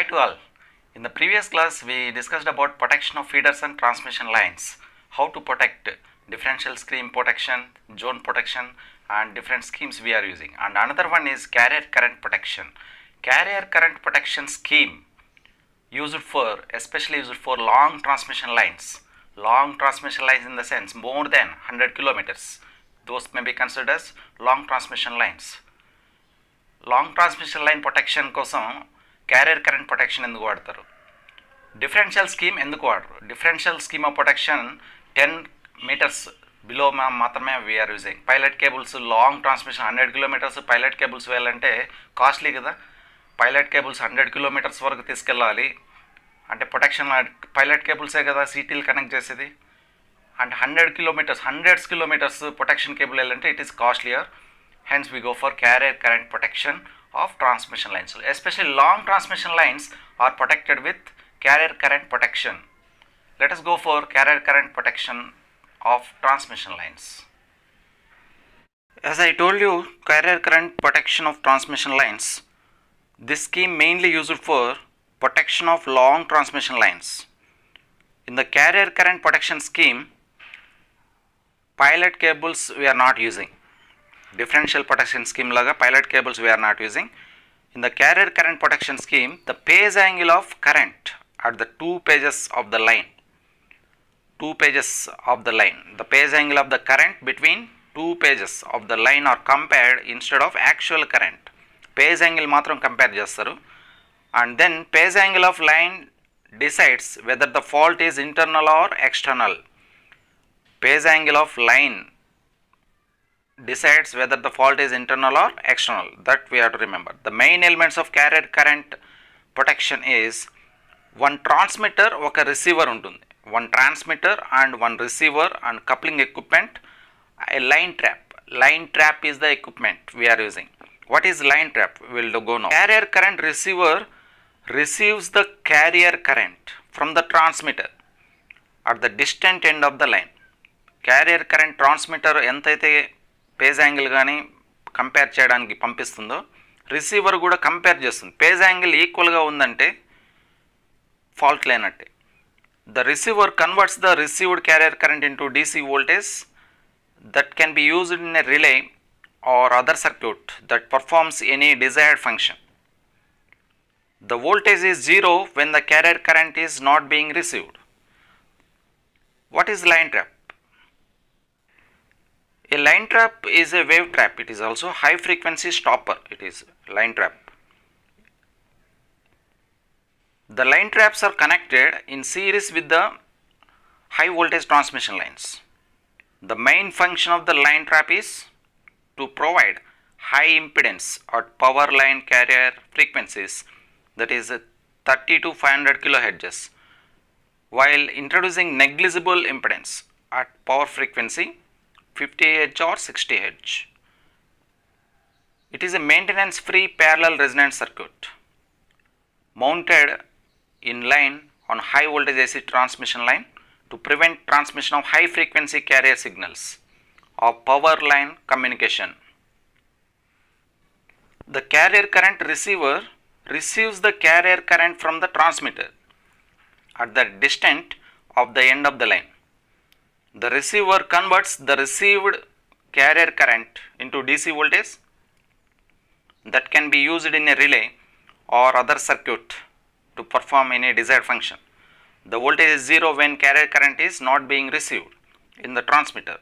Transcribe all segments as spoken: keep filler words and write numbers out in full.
to all. In the previous class we discussed about protection of feeders and transmission lines, how to protect differential scheme protection, zone protection and different schemes we are using. And another one is carrier current protection. Carrier current protection scheme used for, especially used for long transmission lines. Long transmission lines in the sense more than one hundred kilometers. Those may be considered as long transmission lines. Long transmission line protection కోసం carrier current protection ఎందుకు వాడతారు? Differential scheme ఎందుకు వాడరు? Differential scheme of protection ten meters below మాత్రమే we are using. Pilot cables long transmission one hundred kilometers pilot cables వెళ్ళాలంటే costly కదా. Pilot cables one hundred kilometers వరకు తీసుకెళ్ళాలి అంటే ప్రొటెక్షన్ పైలట్ కేబుల్సే కదా సిటీలు కనెక్ట్ చేసేది. And hundred kilometres hundreds kilometres protection cable వెళ్ళాలంటే it is costlier. Hence we go for carrier current protection of transmission lines. Especially long transmission lines are protected with carrier current protection. Let us go for carrier current protection of transmission lines. As I told you, carrier current protection of transmission lines, this scheme mainly used for protection of long transmission lines. In the carrier current protection scheme, pilot cables we are not using. Differential protection scheme laga pilot cables we are not using. In the carrier current protection scheme, the phase angle of current at the two pages of the line, two pages of the line, the phase angle of the current between two pages of the line are compared instead of actual current. Phase angle matram compare chestaru, and then phase angle of line decides whether the fault is internal or external. Phase angle of line decides whether the fault is internal or external. That we have to remember. The main elements of carrier current protection is one transmitter, oka receiver untundi. One transmitter and one receiver and coupling equipment, a line trap. Line trap is the equipment we are using. What is line trap? We will go now. Carrier current receiver receives the carrier current from the transmitter at the distant end of the line. Carrier current transmitter entaithe phase angle కానీ compare చేయడానికి పంపిస్తుందో receiver కూడా compare చేస్తుంది. Phase angle ఈక్వల్గా ఉందంటే fault లేనట్టే. The receiver converts the received carrier current into DC voltage that can be used in a relay or other circuit that performs any desired function. The voltage is zero when the carrier current is not being received. What is line trap? A line trap is a wave trap. It is also high frequency stopper. It is line trap. The line traps are connected in series with the high voltage transmission lines. The main function of the line trap is to provide high impedance at power line carrier frequencies, that is thirty to five hundred kilohertz, while introducing negligible impedance at power frequency fifty hertz or sixty hertz. It is a maintenance free parallel resonance circuit mounted in line on high voltage A C transmission line to prevent transmission of high frequency carrier signals of power line communication. The carrier current receiver receives the carrier current from the transmitter at the distant of the end of the line. The receiver converts the received carrier current into D C voltage that can be used in a relay or other circuit to perform any desired function. The voltage is zero when carrier current is not being received in the transmitter.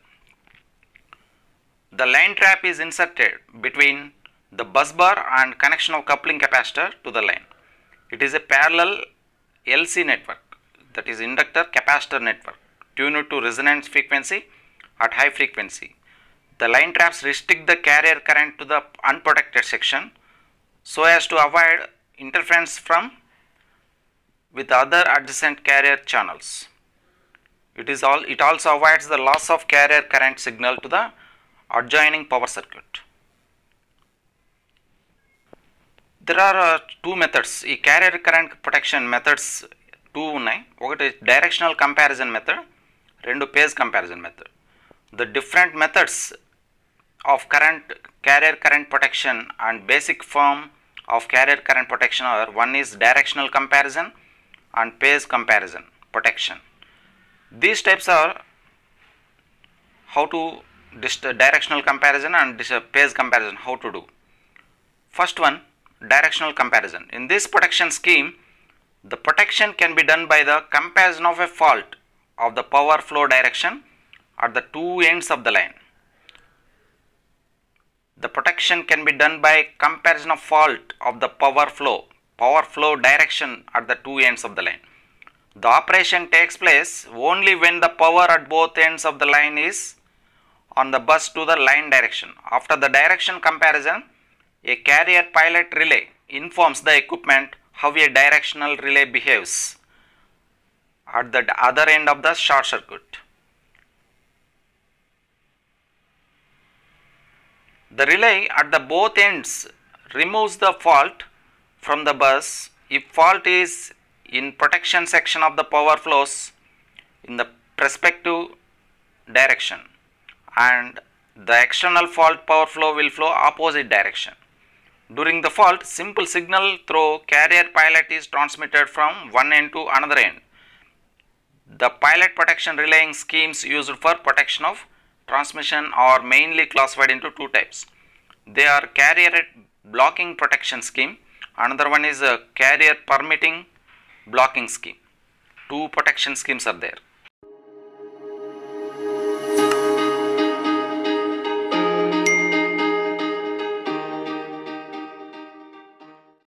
The line trap is inserted between the bus bar and connection of coupling capacitor to the line. It is a parallel L C network, that is inductor capacitor network, tuned to resonance frequency at high frequency. The line traps restrict the carrier current to the unprotected section so as to avoid interference from with other adjacent carrier channels. It is all it also avoids the loss of carrier current signal to the adjoining power circuit. There are uh, two methods. ఈ carrier current protection methods two ఉన్నాయి. ఒకటి directional comparison method, రెండు phase comparison method. The different methods of current carrier current protection and basic form of carrier current protection are, one is directional comparison and phase comparison protection. These types are how to this directional comparison and this phase comparison how to do. First one, directional comparison. In this protection scheme, the protection can be done by the comparison of a fault of the power flow direction at the two ends of the line. The protection can be done by comparison of fault of the power flow, power flow direction at the two ends of the line. The operation takes place only when the power at both ends of the line is on the bus to the line direction. After the direction comparison, a carrier pilot relay informs the equipment how a directional relay behaves at the other end of the short circuit. The relay at the both ends removes the fault from the bus if fault is in protection section of the power flows in the respective direction, and the external fault power flow will flow opposite direction. During the fault, simple signal through carrier pilot is transmitted from one end to another end. The pilot protection relaying schemes used for protection of transmission are mainly classified into two types. They are carrier blocking protection scheme. Another one is a carrier permitting blocking scheme. Two protection schemes are there.